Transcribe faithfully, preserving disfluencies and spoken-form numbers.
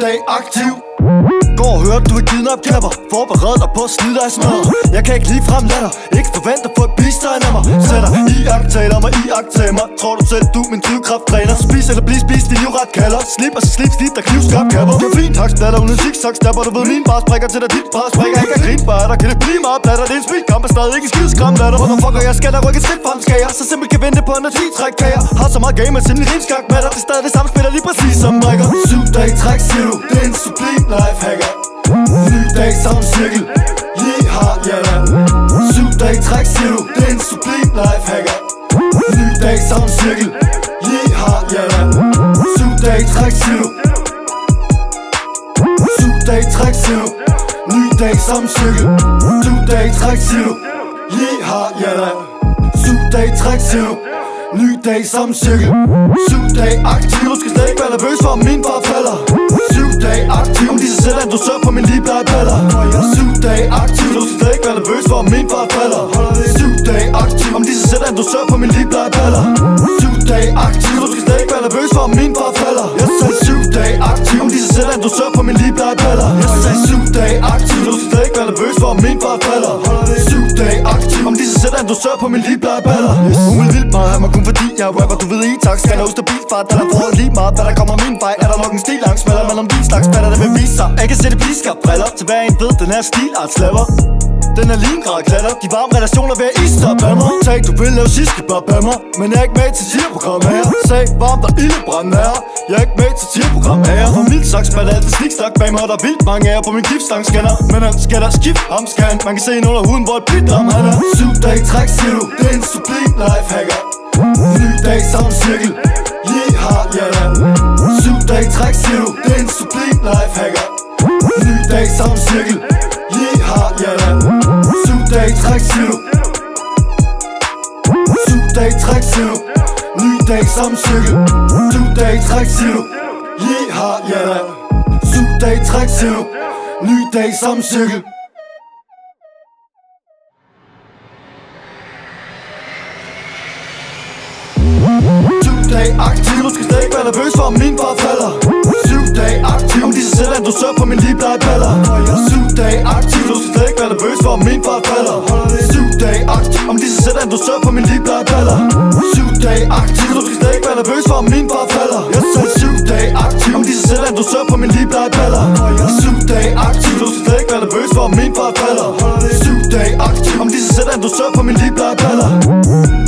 Dage Aktiv. Går og hører, du er givet op knapper. Forbered dig på at slide dig i smadret. Jeg kan ikke lige frem lade dig. Ikke forvente at få et bistegn af mig. Sætter i aktaler mig i aktager mig. Tror du selv, du er min drivkrafttræner. Spis eller bliv, spis, din livret kalder. Slip og så slip, slip, der knivskarp kapper. Det er fint, haksplatter, uden zigzag stapper. Du ved, min bare sprikker til dig, dit bare sprikker. Jeg kan grine bare, der kan det blive meget platter. Det er en speedkamp, er stadig ikke en skide skræmt af dig. Motherfucker, jeg skal da rykke et skridt frem, skal jeg. Så simpelt kan vente på en ti træk kan jeg. Har så meget game, at simpelthen rimskak med dig. Det er stadig det samme, spiller lige præcis som brækker. Syv dage træk, siger du, det er en sublim lifehacker. Ny dag, samme cirkel. Yeeha, ja da. Syv dage træk, siger du, det er en sublim lifehacker. Ny dag, samme cirkel. Yeeha, ja da. Syv dage træk, siger du. Syv dage træk, siger du. Ny dag, samme cirkel. Syv dage træk, siger du. Yeeha, ja da. Syv dage træk, siger du. Ny dag, samme cirkel. Syv dage aktiv. Du skal slet ikke være nervøs for, om min far falder. Syv dage aktiv. Om de så sætter en dosør på min livbleje paller. Syv dage aktiv. Du skal slet ikke være nervøs for, om min far falder. Syv dage aktiv. Om de så sætter en dosør på min livbleje paller. Syv dage aktiv. Du skal slet ikke være nervøs for, om min far falder. Jeg sagde syv dage aktiv. Om de så sætter en dosør på min livbleje paller. Jeg sagde syv dage aktiv. Du skal slet ikke være nervøs for, om min far falder. Syv dage aktiv. Om de så sætter en dosør på min livbleje paller. Hun vil vildt meget have mig kun fordi jeg er rapper, du ved i tak. Skal der stabil fart, der er forhold lige meget. Hvad der kommer min vej, er der nok en stil langs smaller. Mellem din slags patter, der vil vise sig. Jeg kan sætte bliskab briller til hver en ved, den her stilart slapper. Den er lige en grad klatter. De varme relationer ved at iste op af mig. Tag, du vil lave sidste bare bag mig. Men jeg er ikke med til titelprogram her. Sag, varmt der ildebrand er. Jeg er ikke med til titelprogram her. Og mildt sagt spiller alt det sniksnak bag mig. Der er vildt mange af jer på min giftstangscanner. Men han skal da skift ham scan. Man kan se en under huden, hvor et blidt om han er. Syv dage træk, siger du, det er en sublim lifehacker. Ny dag, samme cirkel. Yeeha, ja da. Syv dage træk, siger du, det er en sublim lifehacker. Ny dag, samme cirkel. Yeeha, ja da. Syv dage træk, siger du. Syv dage træk, siger du. Ny dag, samme cirkel. Syv dage træk, siger du. Yeeha, ja da. Syv dage træk, siger du. Ny dag, samme cirkel. Syv dage aktiv. Du skal slet ikke være nervøs for, om min far falder. Syv dage aktiv. Om de så sætter en dosør på min livbleje paller. Syv dage aktiv. Du skal slet ikke være nervøs for, om min far falder. Syv dage aktiv. Om de så sætter en dosør på min livbleje paller. Syv dage aktiv. Du skal slet ikke være nervøs for, om min far falder. Jeg sagde syv dage aktiv. Om de så sætter en dosør på min livbleje paller. Syv dage aktiv. Du skal slet ikke være nervøs for, om min far falder. Syv dage aktiv. Om de så sætter en dosør på min livbleje paller.